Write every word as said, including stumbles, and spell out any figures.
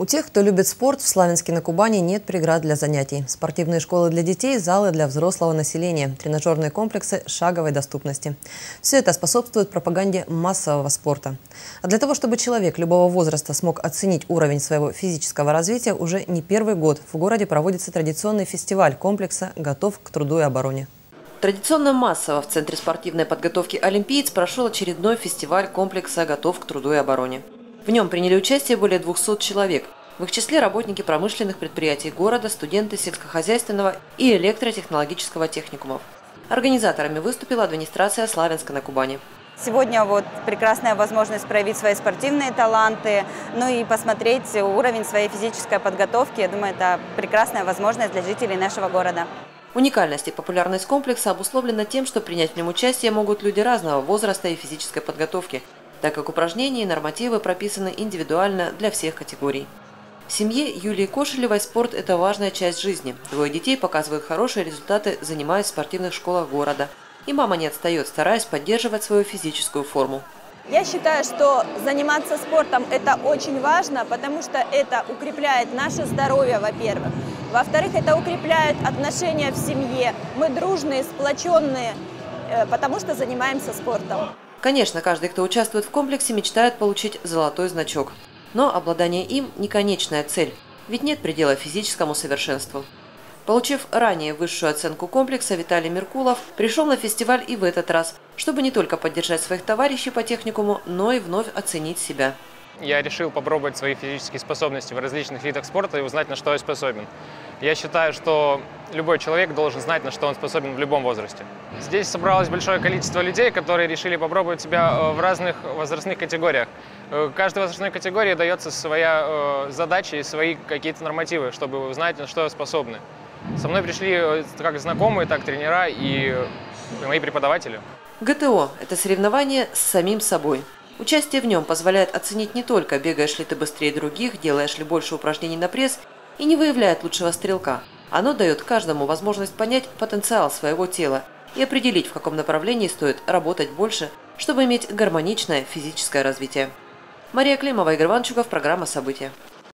У тех, кто любит спорт, в Славянске на Кубани нет преград для занятий. Спортивные школы для детей, залы для взрослого населения, тренажерные комплексы шаговой доступности. Все это способствует пропаганде массового спорта. А для того, чтобы человек любого возраста смог оценить уровень своего физического развития, уже не первый год в городе проводится традиционный фестиваль комплекса «Готов к труду и обороне». Традиционно массово в Центре спортивной подготовки «Олимпиец» прошел очередной фестиваль комплекса «Готов к труду и обороне». В нем приняли участие более двухсот человек. В их числе работники промышленных предприятий города, студенты сельскохозяйственного и электротехнологического техникумов. Организаторами выступила администрация Славянска на Кубани. Сегодня вот прекрасная возможность проявить свои спортивные таланты, ну и посмотреть уровень своей физической подготовки. Я думаю, это прекрасная возможность для жителей нашего города. Уникальность и популярность комплекса обусловлена тем, что принять в нем участие могут люди разного возраста и физической подготовки, так как упражнения и нормативы прописаны индивидуально для всех категорий. В семье Юлии Кошелевой спорт – это важная часть жизни. Двое детей показывают хорошие результаты, занимаясь в спортивных школах города. И мама не отстает, стараясь поддерживать свою физическую форму. Я считаю, что заниматься спортом – это очень важно, потому что это укрепляет наше здоровье, во-первых. Во-вторых, это укрепляет отношения в семье. Мы дружные, сплоченные, потому что занимаемся спортом. Конечно, каждый, кто участвует в комплексе, мечтает получить золотой значок. Но обладание им – не конечная цель, ведь нет предела физическому совершенству. Получив ранее высшую оценку комплекса, Виталий Меркулов пришел на фестиваль и в этот раз, чтобы не только поддержать своих товарищей по техникуму, но и вновь оценить себя. Я решил попробовать свои физические способности в различных видах спорта и узнать, на что я способен. Я считаю, что любой человек должен знать, на что он способен в любом возрасте. Здесь собралось большое количество людей, которые решили попробовать себя в разных возрастных категориях. Каждой возрастной категории дается своя задача и свои какие-то нормативы, чтобы узнать, на что способны. Со мной пришли как знакомые, так тренера и мои преподаватели. ГТО – это соревнование с самим собой. Участие в нем позволяет оценить не только, бегаешь ли ты быстрее других, делаешь ли больше упражнений на пресс, и не выявляет лучшего стрелка. Оно дает каждому возможность понять потенциал своего тела и определить, в каком направлении стоит работать больше, чтобы иметь гармоничное физическое развитие. Мария Климова, Игорь Ванчугов, программа «События».